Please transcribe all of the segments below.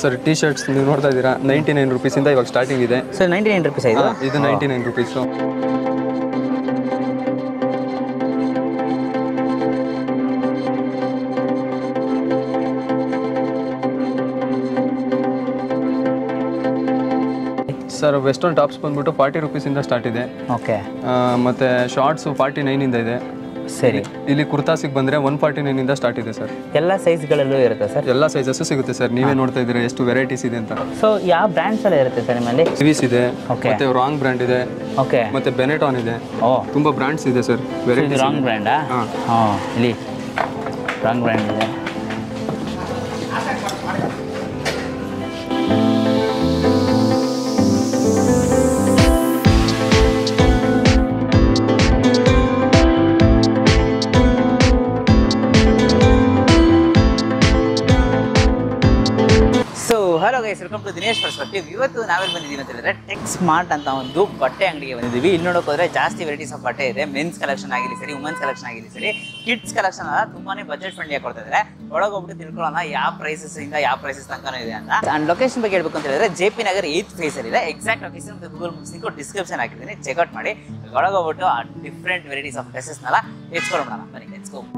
Sir T shirts ನೀವು ನೋಡ್ತಾ ಇದ್ದೀರಾ 99 ರೂಪೀಸಿಂದ ಇವಾಗ ಸ್ಟಾರ್ಟಿಂಗ್ ಇದೆ ಸರ್ 99 ರೂಪೀಸ್ ಇದು 99 ರೂಪೀಸು. ಸರ್ ವೆಸ್ಟರ್ನ್ ಟಾಪ್ಸ್ ಬಂದ್ಬಿಟ್ಟು 40 ರೂಪೀಸಿಂದ ಸ್ಟಾರ್ಟ್ ಇದೆ. ಓಕೆ. ಮತ್ತು ಶಾರ್ಟ್ಸು 49ಇಂದ ಇದೆ. ಸರಿ. ಇಲ್ಲಿ ಕುರ್ತಾಸಿಗೆ ಬಂದರೆ 149ಇಂದ ಸ್ಟಾರ್ಟ್ ಇದೆ ಸರ್. ಎಲ್ಲ ಸೈಜ್ಗಳಲ್ಲೂ ಇರುತ್ತೆ ಸರ್? ಎಲ್ಲ ಸೈಜಸ್ಸು ಸಿಗುತ್ತೆ ಸರ್. ನೀವೇ ನೋಡ್ತಾ ಇದ್ದೀರಾ ಎಷ್ಟು ವೆರೈಟೀಸ್ ಇದೆ ಅಂತ. ಸೊ ಯಾವ ಬ್ರ್ಯಾಂಡ್ಸ್ ಎಲ್ಲ ಇರುತ್ತೆ ಸರ್ ನಿಮ್ಮಲ್ಲಿ? ಸಿವಿಸ್ ಇದೆ, ಮತ್ತೆ ರಾಂಗ್ ಬ್ರ್ಯಾಂಡ್ ಇದೆ, ಓಕೆ, ಮತ್ತೆ ಬೆನೆಟಾನ್ ಇದೆ. ತುಂಬ ಬ್ರ್ಯಾಂಡ್ಸ್ ಇದೆ ಸರ್. ವೆರೈಟಿ ರಾಂಗ್ ಬ್ರ್ಯಾಂಡಾ? ಹಾಂ, ಇಲ್ಲಿ ರಾಂಗ್ ಬ್ರ್ಯಾಂಡ್ ಇದೆ. Hello guys, welcome to Dinesh perspective. ಇವತ್ತು ನಾವೆಲ್ಲಿ ಬಂದಿದ್ದೀವಿ ಅಂತ ಹೇಳಿದ್ರೆ ಟೆಕ್ಸ್ ಮಾರ್ಟ್ ಅಂತ ಒಂದು ಬಟ್ಟೆ ಅಂಗಡಿಗೆ ಬಂದಿದ್ದೀವಿ. ಇಲ್ಲಿ ನೋಡೋಕೆ ಹೋದ್ರೆ ಜಾಸ್ತಿ ವೆರೈಟೀಸ್ ಆಫ್ ಬಟ್ಟೆ ಇದೆ. ಮೆನ್ಸ್ ಕಲೆಕ್ಷನ್ ಆಗಿರಲಿ ಸರಿ, ವುಮೆನ್ಸ್ ಕಲೆಕ್ಷನ್ ಆಗಿರಲಿ ಸರಿ, ಕಿಡ್ಸ್ ಕಲೆಕ್ಷನ್ ಅಲ್ಲ ತುಂಬಾನೇ ಬಜೆಟ್ ಫ್ರೆಂಡ್ಲಿ ಆಗಿ ಕೊಡ್ತಾ ಇದ್ದಾರೆ. ಒಳಗೆ ಹೋಗ್ಬಿಟ್ಟು ತಿಳ್ಕೊಳ್ಳೋಣ ಯಾವ ಪ್ರೈಸಸ್ ಇಂದ ಯಾವ ಪ್ರೈಸಸ್ ತನಕ ಇದೆ ಅಂತ. ಅಂಡ್ ಲೊಕೇಶನ್ ಬಗ್ಗೆ ಹೇಳ್ಬೇಕು ಅಂತ ಹೇಳಿದ್ರೆ JP ನಗರ್ 8th ಫೇಸ್ ಅಲ್ಲಿ ಇದೆ. Exact location Google maps description ಹಾಕಿದ್ದೀನಿ, ಚೆಕ್ಔಟ್ ಮಾಡಿ. ಒಳಗೆ ಹೋಗ್ಬಿಟ್ಟು ಆ ಡಿಫ್ರೆಂಟ್ ವೆರೈಟೀಸ್ ಆಫ್ ಡ್ರೆಸ್ಸಸ್ನೆಲ್ಲ ಹೆಚ್ಕೊಡೋಣ. ಬನ್ನಿ, ಲೆಟ್ಸ್ ಗೋ.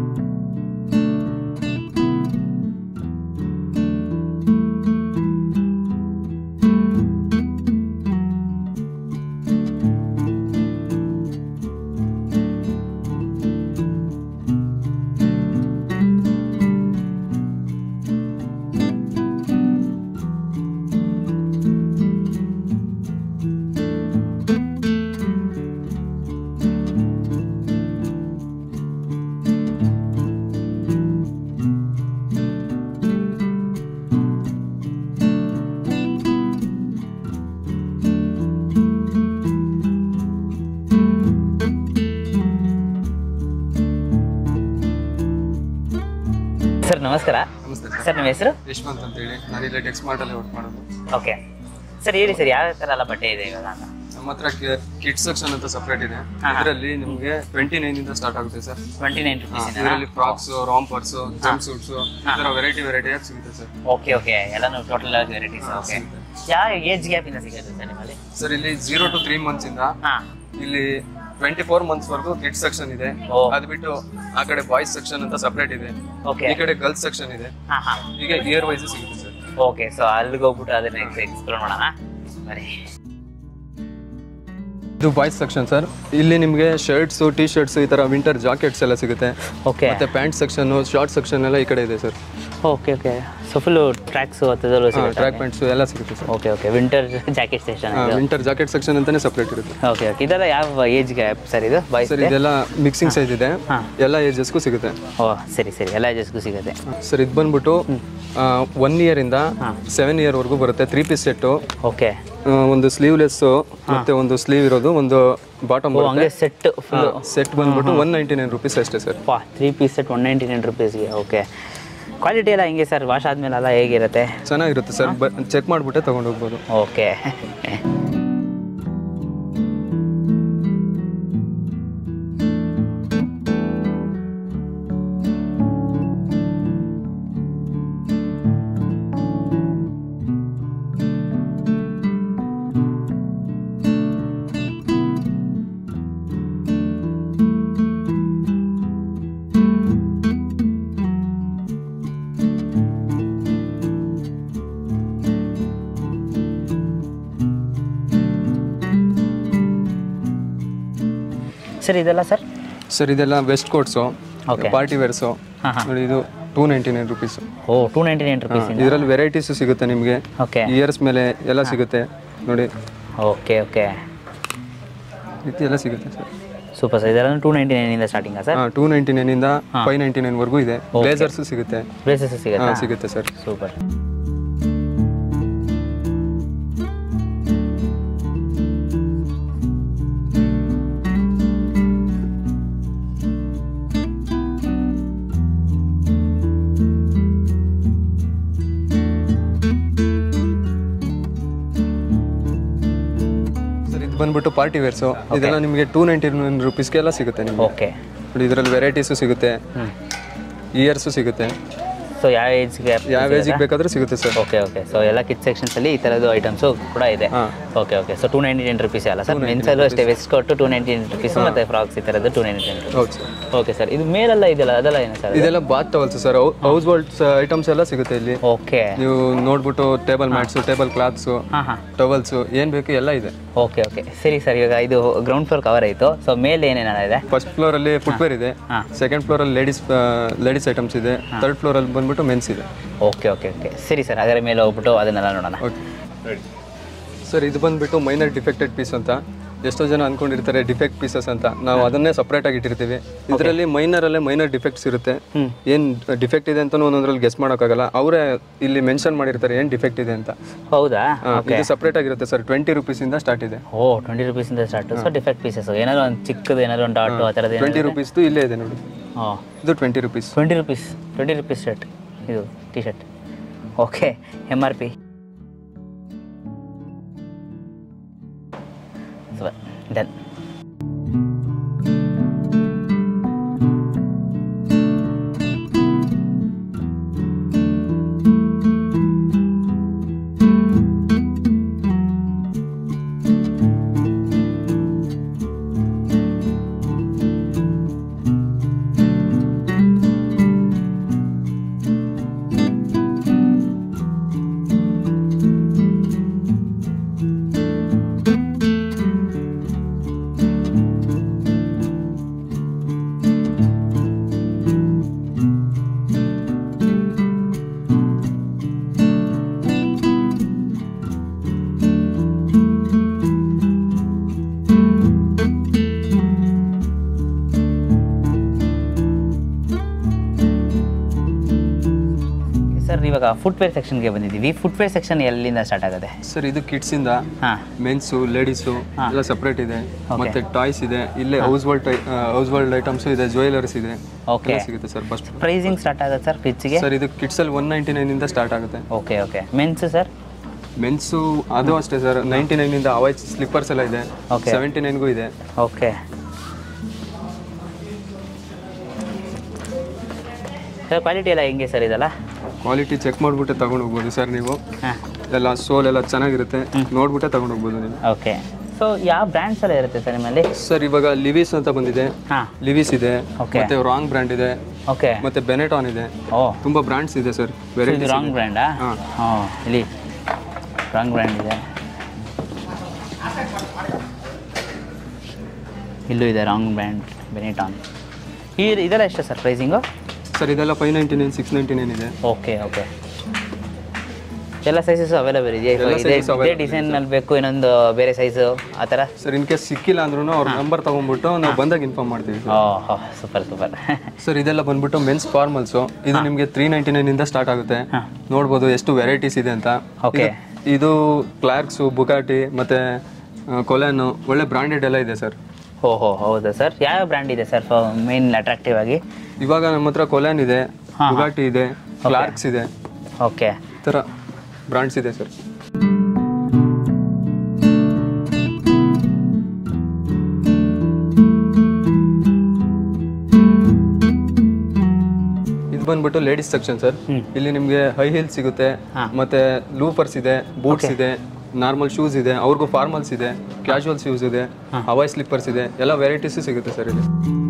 ಸರ್ ನಮಸ್ಕಾರ. ನಮಸ್ತೆ ಸರ್, ನಿಮ್ಮ ಹೆಸರು? ಯಶವಂತ್ ಅಂತ ಹೇಳಿ. ನಾನು ಇಲ್ಲಿ ಟೆಕ್ಸ್ ಮಾರ್ಟ್ ಅಲ್ಲಿ ವರ್ಕ್ ಮಾಡೋದು. ಓಕೆ ಸರ್, ಹೇಳಿ ಸರ್, ಯಾವ ಥರ ಎಲ್ಲ ಬಟ್ಟೆ ಇದೆ ಇವಾಗ? ನಮ್ಮ ಹತ್ರ ಕಿಡ್ಸ್ ಸೆಕ್ಷನ್ ಅಂತ ಸಪ್ರೇಟ್ ಇದೆ. ಇದರಲ್ಲಿ ನಿಮಗೆ 29ಇಂದ ಸ್ಟಾರ್ಟ್ ಆಗುತ್ತೆ ಸರ್. 29 ರೂಪೀಸ್. ಇದರಲ್ಲಿ ಫ್ರಾಕ್ಸ್, ರಾಂಪರ್ಸ್, ಜಂಪ್ ಸೂಟ್ಸ್, ಈ ತರ ವೆರೈಟಿ ಆಗಿ ಸಿಗುತ್ತೆ ಸರ್. ಓಕೆ ಓಕೆ, ಎಲ್ಲಾನು ಟೋಟಲ್ ಆಗಿ ವೆರೈಟೀಸ್. ಓಕೆ, ಯಾವ ಏಜ್ ಗ್ಯಾಪ್ ಇಂದ ಸಿಗುತ್ತೆ ಸರ್ ನಿಮ್ಮಲ್ಲಿ? ಸರ್ ಇಲ್ಲಿ 0 to 3 months ಇಂದ ಇಲ್ಲಿ 24 months ವರೆಗೂ ಕಿಡ್ಸ್ ಸೆಕ್ಷನ್ ಇದೆ. ಅದು ಬಿಟ್ಟು ಆ ಕಡೆ ಬಾಯ್ಸ್ ಸೆಕ್ಷನ್ ಅಂತ ಸಪರೇಟ್ ಇದೆ. ಓಕೆ, ಈ ಕಡೆ ಗರ್ಲ್ಸ್ ಸೆಕ್ಷನ್ ಇದೆ. ಈಗ ಇಯರ್ ವೈಸ್ ಸಿಗುತ್ತೆ ಸರ್. ಓಕೆ, ಸೊ ಅಲ್ಲಿಗೆ ಹೋಗ್ಬಿಟ್ಟು ಅದನ್ನ ಎಕ್ಸ್ಪ್ಲೋರ್ ಮಾಡೋಣ ಬನ್ನಿ. ಇದು ಬಾಯ್ಸ್ ಸೆಕ್ಷನ್ ಸರ್. ಇಲ್ಲಿ ನಿಮಗೆ ಶರ್ಟ್ಸ್, ಟಿ ಶರ್ಟ್ಸ್, ಈ ತರ ವಿಂಟರ್ ಜಾಕೆಟ್ಸ್ ಎಲ್ಲ ಸಿಗುತ್ತೆ. ಓಕೆ, ಮತ್ತೆ ಪ್ಯಾಂಟ್ ಸೆಕ್ಷನ್, ಶಾರ್ಟ್ ಸೆಕ್ಷನ್ ಎಲ್ಲ ಈ ಕಡೆ ಇದೆ sir. Okay okay, so full tracks ಅದೆಲ್ಲ ಸಿಗುತ್ತೆ, ಟ್ರ್ಯಾಕ್ ಪ್ಯಾಂಟ್ಸ್ ಎಲ್ಲ ಸಿಗುತ್ತೆ sir. Okay okay, winter jacket section. Winter jacket section ಅಂತಾನೆ ಸೆಪರೇಟ್ ಇರುತ್ತೆ. ಓಕೆ ಓಕೆ, ಇದೆಲ್ಲ ಯಾವ ಏಜ್ ಗ್ಯಾಪ್ ಸರ್ ಇದು? ಬಾಯ್ಸ್ ಸರ್ ಇದೆಲ್ಲ ಮಿಕ್ಸಿಂಗ್ ಸೈಜ್ ಇದೆ, ಎಲ್ಲ ಏಜಸ್ಗೂ ಸಿಗುತ್ತೆ. ಓ ಸರಿ ಸರಿ, ಎಲ್ಲ ಏಜಸ್ಗೂ ಸಿಗುತ್ತೆ ಸರ್. ಇದು ಬಂದ್ಬಿಟ್ಟು 1 year ಇಂದ 7 year ವರೆಗೂ ಬರುತ್ತೆ. 3 piece ಸೆಟ್. ಓಕೆ, ಒಂದು ಸ್ಲೀವ್ಲೆಸ್ ಮತ್ತೆ ಒಂದು ಸ್ಲೀವ್ ಇರೋದು, ಒಂದು ಬಾಟಮ್ ಬರುತ್ತೆ. ಸೆಟ್ ಬಂದ್ಬಿಟ್ಟು 199 ರೂಪೀಸ್ ಅಷ್ಟೇ ಸರ್. 3 piece ಸೆಟ್ 199 ರೂಪೀಸ್ಗೆ. ಓಕೆ, ಕ್ವಾಲಿಟಿ ಎಲ್ಲ ಹೆಂಗೆ ಸರ್? ವಾಶ್ ಆದ್ಮೇಲೆ ಎಲ್ಲ ಹೇಗಿರುತ್ತೆ? ಚೆನ್ನಾಗಿರುತ್ತೆ ಸರ್, ಚೆಕ್ ಮಾಡಿಬಿಟ್ಟೆ ತಗೊಂಡು ಹೋಗ್ಬೋದು. ಓಕೆ. ಸರ್ ಇದೆಲ್ಲ ಸರ್? ಸರ್ ಇದೆಲ್ಲ ವೆಸ್ಟ್ ಕೋಟ್ಸು, ಪಾರ್ಟಿ ವೇರ್ಸು. ನೋಡಿ ಇದು 299 ರೂಪೀಸ್. Oh 299 rupees. ಇದರಲ್ಲಿ ವೆರೈಟೀಸು ಸಿಗುತ್ತೆ ನಿಮಗೆ. ಓಕೆ, ಇಯರ್ಸ್ ಮೇಲೆ ಎಲ್ಲ ಸಿಗುತ್ತೆ ನೋಡಿ. ಓಕೆ ಓಕೆ, ರೀತಿ ಎಲ್ಲ ಸಿಗುತ್ತೆ ಸರ್. Super sir. ಇದೆಲ್ಲ 299 ಇಂದ ಸ್ಟಾರ್ಟಿಂಗಾ ಸರ್? 299 ಇಂದ 599 ವರೆಗೂ ಇದೆ. ಬ್ಲೇಸರ್ಸು ಸಿಗುತ್ತೆ. ಬ್ಲೇಸರ್ಸ್ ಸಿಗುತ್ತೆ ಸರ್. ಸೂಪರ್. ಬಂದ್ಬಿಟ್ಟು ಪಾರ್ಟಿ ವೇರ್ಸು. ಇದೆಲ್ಲ ನಿಮಗೆ 299 ರೂಪೀಸ್ಗೆಲ್ಲ ಸಿಗುತ್ತೆ ನಿಮಗೆ. ಓಕೆ, ಇದರಲ್ಲಿ ವೆರೈಟೀಸು ಸಿಗುತ್ತೆ, ಇಯರ್ಸು ಸಿಗುತ್ತೆ. ಸೊ ಯಾವ ಏಜ್ಗೆ ಬೇಕಾದ್ರೆ ಸಿಗುತ್ತೆ ಸರ್. Okay okay. ಸೊ ಎಲ್ಲ ಕಿಚ್ ಸೆಕ್ಷನ್ಸಲ್ಲಿ ಈ ಥರದ್ದು ಐಟಮ್ಸು ಕೂಡ ಇದೆ. Okay okay. ಸೊ 299 ರುಪೀಸ್ ಅಲ್ಲ ಸರ್? ಮೆನ್ಸಲ್ಲೂ ಅಷ್ಟೇ ವೆಸ್ಟ್ ಕೊಟ್ಟು 299 ರುಪೀಸ್ ಮತ್ತು ಫ್ರಾಕ್ಸ್ ಈ ಥರದ್ದು 299 ರುಪೀಸ್. ಹೌದು ಸರ್. Okay sir. ಇದು ಮೇಲೆಲ್ಲ ಇದೆಲ್ಲ ಅದೆಲ್ಲ ಏನು ಸರ್? ಇದೆಲ್ಲ bath towels sir. Households items ಎಲ್ಲ ಸಿಗುತ್ತೆ ಇಲ್ಲಿ. ಓಕೆ. ನೀವು ನೋಡ್ಬಿಟ್ಟು table mats, table cloths, towels ಏನು ಬೇಕು ಎಲ್ಲ ಇದೆ. Okay okay. ಸರಿ ಸರ್. ಇವಾಗ ಇದು ಗ್ರೌಂಡ್ ಫ್ಲೋರ್ ಕವರ್ ಆಯಿತು. ಸೊ ಮೇಲೆ ಏನೇನೆಲ್ಲ ಇದೆ? ಫಸ್ಟ್ ಫ್ಲೋರಲ್ಲಿ ಫುಟ್ವೇರ್ ಇದೆ, ಸೆಕೆಂಡ್ ಫ್ಲೋರಲ್ಲಿ ಲೇಡೀಸ್ ಐಟಮ್ಸ್ ಇದೆ, ಥರ್ಡ್ ಫ್ಲೋರಲ್ಲಿ ಬಂದ್ಬಿಟ್ಟು ಮೆನ್ಸ್ ಇದೆ. Okay okay okay. ಸರಿ ಸರ್. ಅದರ ಮೇಲೆ ಹೋಗ್ಬಿಟ್ಟು ಅದನ್ನೆಲ್ಲ ನೋಡೋಣ. Okay sir. ಇದು ಬಂದ್ಬಿಟ್ಟು ಮೈನರ್ ಡಿಫೆಕ್ಟೆಡ್ ಪೀಸ್ ಅಂತ. ಎಷ್ಟೋ ಜನ ಅನ್ಕೊಂಡಿರ್ತಾರೆ ಡಿಫೆಕ್ಟ್ ಪೀಸಸ್ ಅಂತ. ನಾವು ಅದನ್ನೇ ಸಪ್ರೇಟ್ ಆಗಿ ಇಟ್ಟಿರ್ತೀವಿ. ಇದರಲ್ಲಿ ಮೈನರ್ ಡಿಫೆಕ್ಟ್ಸ್ ಇರುತ್ತೆ. ಏನ್ ಡಿಫೆಕ್ಟ್ ಇದೆ ಅಂತ ಒಂದೊಂದ್ರಲ್ಲಿ ಗೆಸ್ ಮಾಡೋಕ್ಕಾಗಲ್ಲ. ಅವರೇ ಇಲ್ಲಿ ಮೆನ್ಷನ್ ಮಾಡಿರ್ತಾರೆ ಏನ್ ಡಿಫೆಕ್ಟ್ ಇದೆ ಅಂತ. ಹೌದಾ? ಇದು ಸಪ್ರೇಟ್ ಆಗಿರುತ್ತೆ ಸರ್. 20 rupees ಇಂದ ಸ್ಟಾರ್ಟ್ ಇದೆ. ಓ 20 rupees ಇಂದ ಸ್ಟಾರ್ಟ್. ಸೊ ಡಿಫೆಕ್ಟ್ ಪೀಸಸ್ ಏನಾದ್ರು ಒಂದು ಚಿಕ್ಕದು ಏನಾದ್ರು ಒಂದು ಡಾಟ್ ಆ ಥರದ್ದು 20 rupees ಇಲ್ಲೇ ಇದೆ ನೋಡಿ. ಇದು 20 rupees. 20 rupees shirt. ಇದು T shirt. Okay. MRP done. ಇವಾಗ ಫುಟ್ವೇರ್ ಸೆಕ್ಷನ್ಗೆ ಬಂದಿದ್ದೀವಿ. ಫುಟ್ವೇರ್ ಸೆಕ್ಷನ್ ಎಲ್ಲಿಂದ ಸ್ಟಾರ್ಟ್ ಆಗುತ್ತೆ ಸರ್? ಇದು ಕಿಡ್ಸ್ ಇಂದ ಮೆನ್ಸು, ಲೇಡೀಸು ಎಲ್ಲ ಸೆಪರೇಟ್ ಇದೆ. ಮತ್ತೆ ಟಾಯ್ಸ್ ಇದೆ. ಇಲ್ಲೇ ಹೌಸ್ ಹೋಲ್ಡ್ ಐಟಮ್ಸ್ ಇದೆ, ಜ್ಯುವೆಲರ್ಸ್ ಇದೆ. ಓಕೆ. ಸಿಗುತ್ತೆ ಸರ್. ಫಸ್ಟ್ ಪ್ರೈಸಿಂಗ್ ಸ್ಟಾರ್ಟ್ ಆಗುತ್ತೆ ಸರ್ ಕಿಡ್ಸ್ಗೆ? ಸರ್ ಇದು ಕಿಡ್ಸ್ ಅಲ್ಲಿ 199 ಇಂದ ಸ್ಟಾರ್ಟ್ ಆಗುತ್ತೆ. Okay okay. Men's sir? Men's ಅದು ಅಷ್ಟೇ ಸರ್. 99 ಇಂದ ಅವಾಯ್ಡ್ ಸ್ಲಿಪ್ಪರ್ಸ್ ಎಲ್ಲ ಇದೆ. 79ಗೂ ಇದೆ. ಓಕೆ. ಸರ್ ಕ್ವಾಲಿಟಿ ಎಲ್ಲ ಹೆಂಗೆ ಸರ್? ಇದೆಲ್ಲ ಕ್ವಾಲಿಟಿ ಚೆಕ್ ಮಾಡಿಬಿಟ್ಟೆ ತಗೊಂಡು ಹೋಗ್ಬೋದು ಸರ್ ನೀವು. ಎಲ್ಲ ಸೋಲ್ ಎಲ್ಲ ಚೆನ್ನಾಗಿರುತ್ತೆ, ನೋಡ್ಬಿಟ್ಟೆ ತಗೊಂಡು ಹೋಗ್ಬೋದು ನೀವು. ಓಕೆ. ಸೊ ಯಾವ ಬ್ರ್ಯಾಂಡ್ಸ್ ಎಲ್ಲ ಇರುತ್ತೆ ಸರ್ ನಿಮ್ಮಲ್ಲಿ? ಸರ್ ಇವಾಗ ಲಿವಿಸ್ ಅಂತ ಬಂದಿದೆ. ಲಿವಿಸ್ ಇದೆ, ಮತ್ತೆ ರಾಂಗ್ ಬ್ರ್ಯಾಂಡ್ ಇದೆ, ಓಕೆ, ಮತ್ತೆ ಬೆನೆಟಾನ್ ಇದೆ. ತುಂಬಾ ಬ್ರ್ಯಾಂಡ್ಸ್ ಇದೆ ಸರ್. ವೆರೈಟಿ. ರಾಂಗ್ ಬ್ರ್ಯಾಂಡಾ? ಇಲ್ಲಿ ರಾಂಗ್ ಬ್ರ್ಯಾಂಡ್ ಇದೆ. ಇಲ್ಲೂ ಇದೆ ರಾಂಗ್ ಬ್ರ್ಯಾಂಡ್, ಬೆನೆಟಾನ್. ಇದೆಲ್ಲ ಎಷ್ಟು ಸರ್ ಪ್ರೈಸಿಂಗು? ಸರ್ ಇದೆಲ್ಲ 599, 699 ಇದೆ. Okay okay. ಎಲ್ಲ ಸೈಜಸ್ ಅವೈಲೇಬಲ್ ಇದೆಯಾ? ಇದೇ ಡಿಸೈನಲ್ಲಿ ಬೇಕು, ಇನ್ನೊಂದು ಬೇರೆ ಸೈಜು ಆ ಥರ? ಸರ್ ಇನ್ ಕೇಸ್ ಸಿಕ್ಕಿಲ್ಲ ಅಂದ್ರೂ ಅವ್ರ ನಂಬರ್ ತೊಗೊಂಡ್ಬಿಟ್ಟು ನಾವು ಬಂದಾಗ ಇನ್ಫಾರ್ಮ್ ಮಾಡ್ತೀವಿ. ಓಹ್ ಸೂಪರ್ ಸೂಪರ್. ಸರ್ ಇದೆಲ್ಲ ಬಂದ್ಬಿಟ್ಟು ಮೆನ್ಸ್ ಫಾರ್ಮಲ್ಸು. ಇದು ನಿಮಗೆ 399 ಇಂದ ಸ್ಟಾರ್ಟ್ ಆಗುತ್ತೆ. ನೋಡ್ಬೋದು ಎಷ್ಟು ವೆರೈಟೀಸ್ ಇದೆ ಅಂತ. ಓಕೆ. ಇದು ಕ್ಲಾರ್ಕ್ಸು, ಬುಗಾಟಿ, ಮತ್ತೆ ಕೊಲೆನು, ಒಳ್ಳೆ ಬ್ರಾಂಡೆಡ್ ಎಲ್ಲ ಇದೆ ಸರ್. ಓಹೋ ಹೌದಾ ಸರ್? ಯಾವ ಬ್ರ್ಯಾಂಡ್ ಇದೆ ಸರ್ ಮೇನ್ ಅಟ್ರಾಕ್ಟಿವ್ ಆಗಿ? ಇವಾಗ ನಮ್ಮ ಹತ್ರ ಕೊಲೆನ್ ಇದೆ, ಬುಗಾಟಿ ಇದೆ, ಕ್ಲಾರ್ಕ್ಸ್ ಇದೆ. ಓಕೆ. ಈ ಥರ ಬ್ರಾಂಡ್ಸ್ ಇದೆ ಸರ್. ಇದು ಬಂದ್ಬಿಟ್ಟು ಲೇಡೀಸ್ ಸೆಕ್ಷನ್ ಸರ್. ಇಲ್ಲಿ ನಿಮಗೆ ಹೈ ಹೀಲ್ ಸಿಗುತ್ತೆ, ಮತ್ತೆ ಲೂಫರ್ಸ್ ಇದೆ, ಬೂಟ್ಸ್ ಇದೆ, ನಾರ್ಮಲ್ ಶೂಸ್ ಇದೆ, ಅವ್ರಿಗೂ ಫಾರ್ಮಲ್ಸ್ ಇದೆ, ಕ್ಯಾಶುವಲ್ ಶೂಸ್ ಇದೆ, ಹವಾಯ್ ಸ್ಲಿಪ್ಪರ್ಸ್ ಇದೆ, ಎಲ್ಲ ವೆರೈಟೀಸ್ ಸಿಗುತ್ತೆ ಸರ್ ಇಲ್ಲಿ.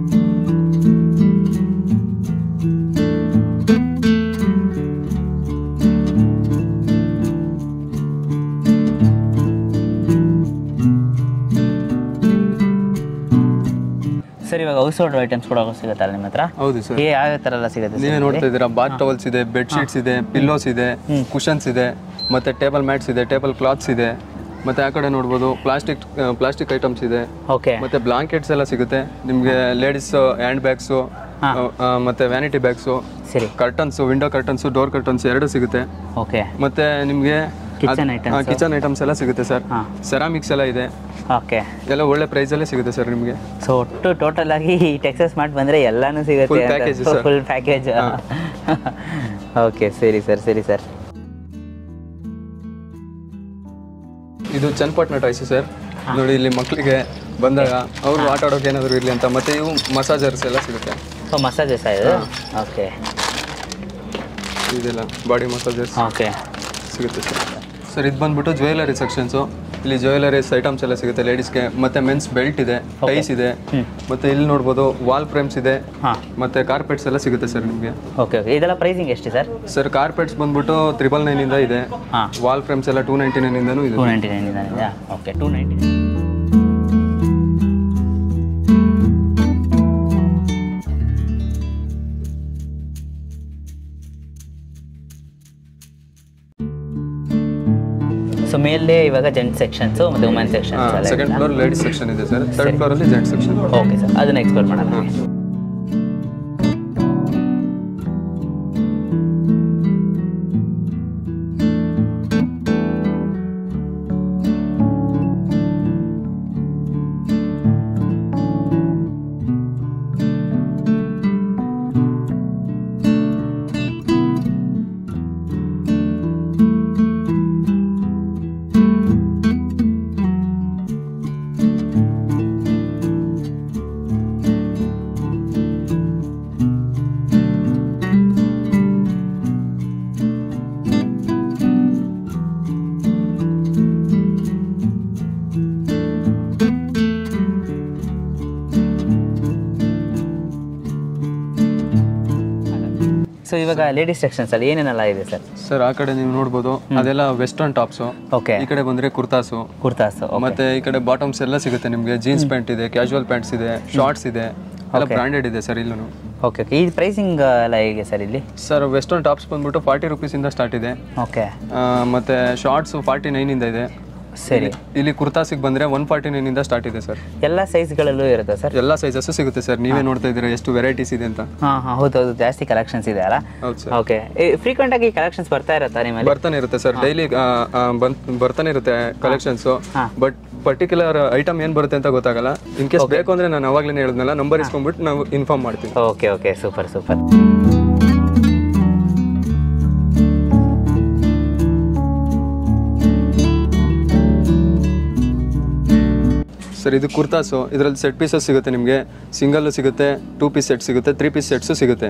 ಸರ್ ಇವಾಗ ಹೌಸ್ ಹೋಲ್ಡ್ ಐಟಮ್ಸ್ ಕೂಡ ಸಿಗುತ್ತಲ್ಲ ನಿಮ್ಮ ಹತ್ರ? ಹೌದು ಸರ್. ಯಾವ ಥರ ಎಲ್ಲ ಸಿಗುತ್ತೆ? ನೀವೇ ನೋಡ್ತಾ ಇದ್ದೀರಾ, ಬಾತ್ ಟವಲ್ಸ್ ಇದೆ, ಬೆಡ್ ಶೀಟ್ಸ್ ಇದೆ, ಪಿಲ್ಲೋಸ್ ಇದೆ, ಕುಷನ್ಸ್ ಇದೆ, ಮತ್ತೆ ಟೇಬಲ್ ಮ್ಯಾಟ್ಸ್ ಇದೆ, ಟೇಬಲ್ ಕ್ಲಾತ್ಸ್ ಇದೆ, ಮತ್ತೆ ಆ ಕಡೆ ನೋಡ್ಬೋದು ಪ್ಲಾಸ್ಟಿಕ್ ಐಟಮ್ಸ್ ಇದೆ. ಓಕೆ. ಮತ್ತೆ ಬ್ಲಾಂಕೆಟ್ಸ್ ಎಲ್ಲ ಸಿಗುತ್ತೆ ನಿಮಗೆ. ಲೇಡೀಸ್ ಹ್ಯಾಂಡ್ ಬ್ಯಾಗ್ಸು, ಮತ್ತೆ ವ್ಯಾನಿಟಿ ಬ್ಯಾಗ್ಸು, ಸರಿ, curtains, window curtains, door curtains ಎರಡು ಸಿಗುತ್ತೆ. ಓಕೆ. ಮತ್ತೆ ನಿಮಗೆ ಕಿಚನ್ ಐಟಮ್ಸ್ ಎಲ್ಲ ಸಿಗುತ್ತೆ ಸರ್. ಸೆರಾಮಿಕ್ಸ್ ಎಲ್ಲ ಇದೆ. ಓಕೆ. ಎಲ್ಲ ಒಳ್ಳೆ ಪ್ರೈಸಲ್ಲೇ ಸಿಗುತ್ತೆ ಸರ್ ನಿಮಗೆ. ಸೊ ಒಟ್ಟು ಟೋಟಲ್ ಆಗಿ ಟೆಕ್ಸಸ್ ಮಾರ್ಟ್ ಬಂದರೆ ಎಲ್ಲಾನು ಸಿಗುತ್ತೆ, ಫುಲ್ ಪ್ಯಾಕೇಜ್. ಓಕೆ ಸರಿ ಸರ್, ಸರಿ ಸರ್. ಇದು ಚನ್ನಪಟ್ಟಣ ಟಾಯ್ಸ್ ಸರ್. ನೋಡಿ ಇಲ್ಲಿ ಮಕ್ಕಳಿಗೆ ಬಂದಾಗ ಅವರು ಆಟ ಆಡೋಕೆ ಏನಾದರೂ ಇರಲಿ ಅಂತ. ಮತ್ತೆ ಇವು ಮಸಾಜರ್ಸ್ ಎಲ್ಲ ಸಿಗುತ್ತೆ. ಮಸಾಜಸ್ ಇದು? ಓಕೆ. ಇದೆಲ್ಲ ಬಾಡಿ ಮಸಾಜರ್ಸ್ ಓಕೆ ಸಿಗುತ್ತೆ ಸರ್ ಇದು ಬಂದ್ಬಿಟ್ಟು ಜ್ಯುವೆಲರಿ ಸೆಕ್ಷನ್ಸು. ಇಲ್ಲಿ ಜ್ಯುವೆಲರೀಸ್ ಐಟಮ್ಸ್ ಎಲ್ಲ ಸಿಗುತ್ತೆ ಲೇಡೀಸ್ಗೆ. ಮತ್ತೆ ಮೆನ್ಸ್ ಬೆಲ್ಟ್ ಇದೆ, ಟೈಸ್ ಇದೆ, ಮತ್ತೆ ಇಲ್ಲಿ ನೋಡ್ಬೋದು ವಾಲ್ ಫ್ರೇಮ್ಸ್ ಇದೆ, ಮತ್ತೆ ಕಾರ್ಪೆಟ್ಸ್ ಎಲ್ಲ ಸಿಗುತ್ತೆ ಸರ್ ನಿಮಗೆ. ಓಕೆ ಓಕೆ ಇದೆಲ್ಲ ಪ್ರೈಸಿಂಗ್ ಎಷ್ಟು ಸರ್? ಸರ್ ಕಾರ್ಪೆಟ್ಸ್ ಬಂದ್ಬಿಟ್ಟು 999 ಇಂದ ಇದೆ. ವಾಲ್ ಫ್ರೇಮ್ಸ್ ಎಲ್ಲ 299 ಇಂದನೂ ಇದೆ. 299 ಇಂದ ಇದೆ. ಓಕೆ 299. ಸೊ ಮೇಲೆ ಇವಾಗ ಜೆಂಟ್ ಸೆಕ್ಷನ್ಸ್ ಮತ್ತೆ women sections. Second floor ladies section ಇದೆ ಸರ್, ಥರ್ಡ್ ಫ್ಲೋರ್ ಅಲ್ಲಿ ಜೆಂಟ್ ಸೆಕ್ಷನ್. ಓಕೆ ಸರ್, ಅದನ್ನ ಎಕ್ಸ್ಪ್ಲೋರ್ ಮಾಡೋಣ. ಸೊ ಇವಾಗ ಲೇಡೀಸ್ ಸೆಕ್ಷನ್ಸ್ ಅಲ್ಲಿ ಏನೇನೆಲ್ಲ ಇದೆ ಸರ್? ಸರ್ ಆ ಕಡೆ ನೀವು ನೋಡ್ಬೋದು, ಅದೆಲ್ಲ ವೆಸ್ಟರ್ನ್ ಟಾಪ್ಸು. ಓಕೆ. ಈ ಕಡೆ ಬಂದ್ರೆ ಕುರ್ತಾಸು. ಮತ್ತೆ ಈ ಕಡೆ ಬಾಟಮ್ಸ್ ಎಲ್ಲ ಸಿಗುತ್ತೆ ನಿಮಗೆ. ಜೀನ್ಸ್ ಪ್ಯಾಂಟ್ ಇದೆ, ಕ್ಯಾಶುವಲ್ ಪ್ಯಾಂಟ್ಸ್ ಇದೆ, ಶಾರ್ಟ್ಸ್ ಇದೆ, ಎಲ್ಲ ಬ್ರಾಂಡೆಡ್ ಇದೆ ಸರ್ ಇಲ್ಲೂ. Okay okay. ಈ ಪ್ರೈಸಿಂಗ್ ಎಲ್ಲ ಹೇಗೆ ಸರ್ ಇಲ್ಲಿ? ಸರ್ ವೆಸ್ಟರ್ನ್ ಟಾಪ್ಸ್ ಬಂದ್ಬಿಟ್ಟು 40 ರೂಪೀಸಿಂದ ಸ್ಟಾರ್ಟ್ ಇದೆ. ಓಕೆ. ಮತ್ತೆ ಶಾರ್ಟ್ಸು 49 ಇಂದ ಇದೆ. ಸರಿ. ಇಲ್ಲಿ ಕುರ್ತಾಸಿಗೆ ಬಂದರೆ 149 ಇಂದ ಸ್ಟಾರ್ಟ್ ಇದೆ ಸರ್. ಎಲ್ಲ ಸೈಜ್ಗಳಲ್ಲೂ ಇರುತ್ತೆ ಸರ್? ಎಲ್ಲ ಸೈಜಸ್ಸು ಸಿಗುತ್ತೆ ಸರ್. ನೀವೇ ನೋಡ್ತಾ ಇದ್ದೀರಾ ಎಷ್ಟು ವೆರೈಟೀಸ್ ಇದೆ ಅಂತ. ಹೌದು, ಜಾಸ್ತಿ ಕಲೆಕ್ಷನ್ಸ್ ಇದೆ ಅಲ್ಲ? ಹೌದು ಸರ್. ಓಕೆ. ಫ್ರೀಕ್ವೆಂಟ್ ಆಗಿ ಕಲೆಕ್ಷನ್ಸ್ ಬರ್ತಾ ಇರುತ್ತಾ ನಿಮ್ಮಲ್ಲಿ? ಬರ್ತಾನೆ ಇರುತ್ತೆ ಸರ್, ಡೈಲಿ ಬರ್ತಾನೆ ಇರುತ್ತೆ ಕಲೆಕ್ಷನ್ಸ್. ಬಟ್ ಪರ್ಟಿಕ್ಯುಲರ್ ಐಟಮ್ ಏನು ಬರುತ್ತೆ ಅಂತ ಗೊತ್ತಾಗಲ್ಲ. ಇನ್ ಕೇಸ್ ಬೇಕು ಅಂದರೆ ನಾನು ಅವಾಗಲೇ ಹೇಳಿದ್ನಲ್ಲ, ನಂಬರ್ ಇಸ್ಕೊಂಡ್ಬಿಟ್ಟು ನಾವು ಇನ್ಫಾರ್ಮ್ ಮಾಡ್ತೀವಿ. Okay okay, super super. Sir ಇದು ಕುರ್ತಾಸು. ಇದರಲ್ಲಿ ಸೆಟ್ ಪೀಸಸ್ ಸಿಗುತ್ತೆ ನಿಮಗೆ. ಸಿಂಗಲ್ಲು ಸಿಗುತ್ತೆ, 2 ಪೀಸ್ ಸೆಟ್ ಸಿಗುತ್ತೆ, 3 ಪೀಸ್ ಸೆಟ್ಸು ಸಿಗುತ್ತೆ.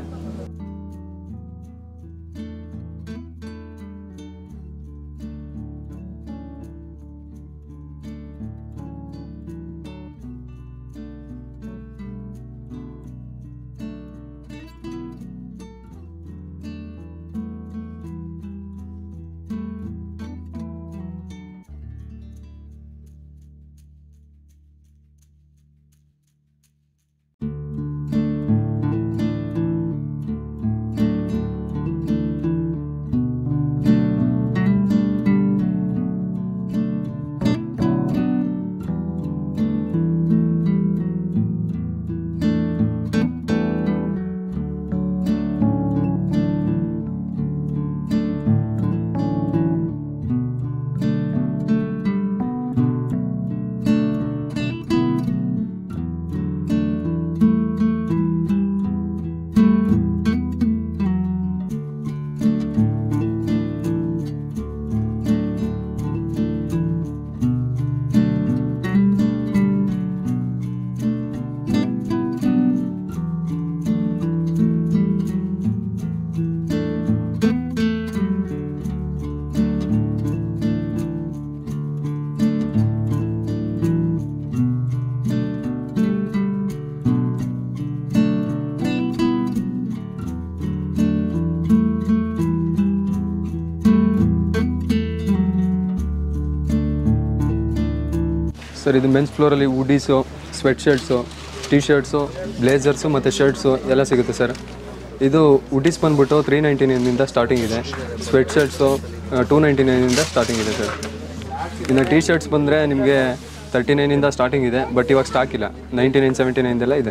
ಸರ್ ಇದು ಮೆನ್ಸ್ ಫ್ಲೋರಲ್ಲಿ hoodies, sweatshirts, T shirts, blazers ಮತ್ತು ಶರ್ಟ್ಸು ಎಲ್ಲ ಸಿಗುತ್ತೆ ಸರ್. ಇದು ಹುಡೀಸ್ ಬಂದ್ಬಿಟ್ಟು 399 ಇಂದ ಸ್ಟಾರ್ಟಿಂಗ್ ಇದೆ. ಸ್ವೆಟ್ ಶರ್ಟ್ಸು 299 ಇಂದ ಸ್ಟಾರ್ಟಿಂಗ್ ಇದೆ ಸರ್. ಇನ್ನು ಟಿ ಶರ್ಟ್ಸ್ ಬಂದರೆ ನಿಮಗೆ 39 ಇಂದ ಸ್ಟಾರ್ಟಿಂಗ್ ಇದೆ. ಬಟ್ ಇವಾಗ ಸ್ಟಾಕ್ ಇಲ್ಲ. 99, 79 ಎಲ್ಲ ಇದೆ.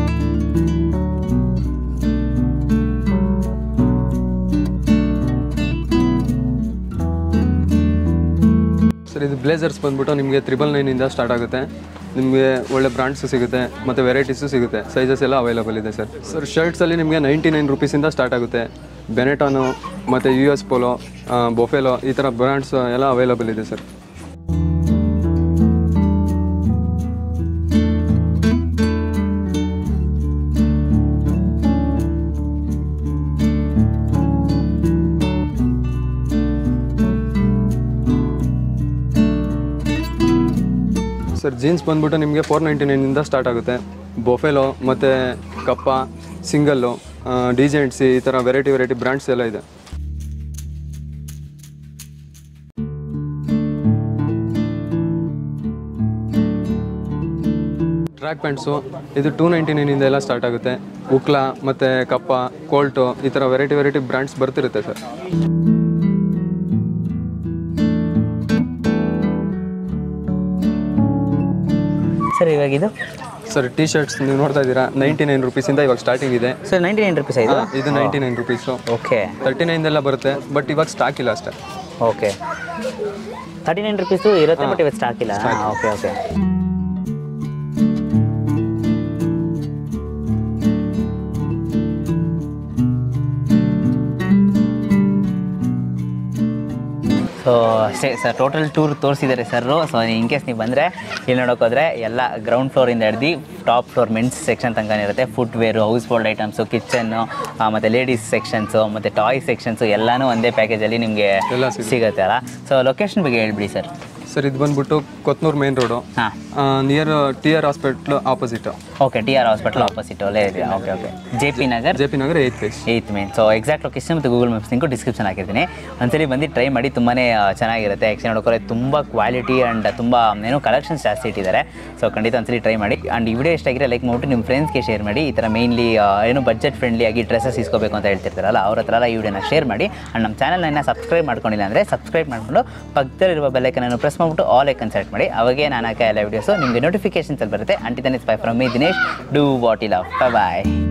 ಸರ್ ಇದು ಬ್ಲೇಸರ್ಸ್ ಬಂದ್ಬಿಟ್ಟು ನಿಮಗೆ 999 ಇಂದ ಸ್ಟಾರ್ಟ್ ಆಗುತ್ತೆ. ನಿಮಗೆ ಒಳ್ಳೆ ಬ್ರಾಂಡ್ಸು ಸಿಗುತ್ತೆ ಮತ್ತು ವೆರೈಟೀಸು ಸಿಗುತ್ತೆ. ಸೈಜಸ್ ಎಲ್ಲ ಅವೈಲೇಬಲ್ ಇದೆ ಸರ್. ಸರ್ ಶರ್ಟ್ಸಲ್ಲಿ ನಿಮಗೆ 99 ರೂಪೀಸಿಂದ ಸ್ಟಾರ್ಟ್ ಆಗುತ್ತೆ. ಬೆನೆಟಾನು ಮತ್ತು US ಪೋಲೋ, ಬೊಫೆಲೋ ಈ ಥರ ಬ್ರ್ಯಾಂಡ್ಸ್ ಎಲ್ಲ ಅವೈಲೇಬಲ್ ಇದೆ ಸರ್. ಸರ್ ಜೀನ್ಸ್ ಬಂದ್ಬಿಟ್ಟು ನಿಮಗೆ 499 ಸ್ಟಾರ್ಟ್ ಆಗುತ್ತೆ. ಬೊಫೆಲೋ ಮತ್ತು ಕಪ್ಪ, ಸಿಂಗಲ್ಲು, ಡಿಜೆಂಟ್ಸಿ, ಈ ಥರ ವೆರೈಟಿ ಬ್ರ್ಯಾಂಡ್ಸ್ ಎಲ್ಲ ಇದೆ. ಟ್ರ್ಯಾಕ್ ಪ್ಯಾಂಟ್ಸು ಇದು 299 ಎಲ್ಲ ಸ್ಟಾರ್ಟ್ ಆಗುತ್ತೆ. ಉಕ್ಲಾ ಮತ್ತು ಕಪ್ಪ, ಕೋಲ್ಟು, ಈ ಥರ ವೆರೈಟಿ ಬ್ರ್ಯಾಂಡ್ಸ್ ಬರ್ತಿರುತ್ತೆ ಸರ್. ಸರ್ ಇವಾಗ ಇದು ಸರ್ ಟಿ ಶರ್ಟ್ಸ್ ನೀವು ನೋಡ್ತಾ ಇದ್ದೀರಾ 99 ರುಪೀಸಿಂದ ಇವಾಗ ಸ್ಟಾರ್ಟಿಂಗ್ ಇದೆ ಸರ್. 99 ರುಪೀಸ್ ಇದು 99 ರುಪೀಸು. ಓಕೆ 39 ಎಲ್ಲ ಬರುತ್ತೆ, ಬಟ್ ಇವಾಗ ಸ್ಟಾಕ್ ಇಲ್ಲ ಅಷ್ಟೇ. ಓಕೆ 39 ರುಪೀಸು ಇರುತ್ತೆ, ಬಟ್ ಇವತ್ತು ಸ್ಟಾಕ್ ಇಲ್ಲ. ಓಕೆ ಸೊ ಅಷ್ಟೇ ಸರ್, ಟೋಟಲ್ ಟೂರ್ ತೋರಿಸಿದ್ದಾರೆ ಸರ್ರು. ಸೊ ಇನ್ ಕೇಸ್ ನೀವು ಬಂದರೆ ಇಲ್ಲಿ ನೋಡೋಕೋದ್ರೆ ಎಲ್ಲ ಗ್ರೌಂಡ್ ಫ್ಲೋರಿಂದ ಹಿಡ್ದು ಟಾಪ್ ಫ್ಲೋರ್ ಮೆನ್ಸ್ ಸೆಕ್ಷನ್ ತನಕ ಇರುತ್ತೆ. Footwear, household items, kitchen, ಮತ್ತು ಲೇಡೀಸ್ ಸೆಕ್ಷನ್ಸು, ಮತ್ತು ಟಾಯ್ ಸೆಕ್ಷನ್ಸು ಎಲ್ಲನೂ ಒಂದೇ ಪ್ಯಾಕೇಜಲ್ಲಿ ನಿಮಗೆ ಸಿಗುತ್ತೆ ಅಲ್ಲ. ಸೊ ಲೊಕೇಶನ್ ಬಗ್ಗೆ ಹೇಳ್ಬಿಡಿ ಸರ್. ಸರ್ ಇದು ಬಂದ್ಬಿಟ್ಟು Kothnur main road, near TR hospital opposite. Okay, TR hospital opposite ಅಲ್ಲೇ ಇದೆ. Okay J P Nagar 8th main. So exact location ಮತ್ತು ಗೂಗಲ್ ಮ್ಯಾಪ್ಸ್ ಲಿಂಕು ಡಿಸ್ಕ್ರಿಪ್ಷನ್ ಹಾಕಿರ್ತೀನಿ. ಒಂದ್ಸಲಿ ಬಂದು ಟ್ರೈ ಮಾಡಿ, ತುಂಬಾ ಚೆನ್ನಾಗಿರುತ್ತೆ. ಆ್ಯಕ್ಚುಲಿ ನೋಡೋಕೆ ತುಂಬ ಕ್ವಾಲಿಟಿ ಆ್ಯಂಡ್ ತುಂಬ ಕಲೆಕ್ಷನ್ಸ್ ಜಾಸ್ತಿ ಇಟ್ಟಿದ್ದಾರೆ. ಸೊ ಖಂಡಿತ ಒಂದ್ಸಲಿ ಟ್ರೈ ಮಾಡಿ. ಆ್ಯಂಡ್ ಈ ವಿಡಿಯೋ ಎಷ್ಟಾಗಿರೋ ಲೈಕ್ ಮಾಡಿಬಿಟ್ಟು ನಿಮ್ಮ ಫ್ರೆಂಡ್ಸ್ಗೆ ಶೇರ್ ಮಾಡಿ. ಈ ಥರ ಮೇನ್ಲಿ ಬಜೆಟ್ ಫ್ರೆಂಡ್ಲಿ ಆಗಿ ಡ್ರೆಸ್ಸಸ್ ಇಸ್ಕೋಬೇಕು ಅಂತ ಹೇಳ್ತಿರ್ತಾರಲ್ಲ, ಅವ್ರ ಹತ್ರ ಎಲ್ಲ ಈ ವಿಡಿಯೋನ ಶೇರ್ ಮಾಡಿ. ಆ್ಯಂಡ್ ನಮ್ಮ ಚಾನಲ್ನ ಸಬ್ಸ್ಕ್ರೈಬ್ ಮಾಡ್ಕೊಂಡಿಲ್ಲ ಅಂದರೆ ಸಬ್ಸ್ಕ್ರೈಬ್ ಮಾಡಿಕೊಂಡು ಪಕ್ಕದಲ್ಲಿರುವ ಬೆಲ್ಲೈಕನನ್ನು ಪ್ರೆಸ್ ಮಾಡಿಬಿಟ್ಟು ಆಲ್ ಐಕನ್ ಸೆಲೆಕ್ಟ್ ಮಾಡಿ. ಅವಾಗೇ ನಾನು ಹಾಕೋ ಎಲ್ಲ ವೀಡಿಯೋಸು ನಿಮಗೆ ನೋಟಿಫಿಕೇಶನ್ಸಲ್ಲಿ ಬರುತ್ತೆ. Until then it's bye from me Dinesh. Do what you love. Bye.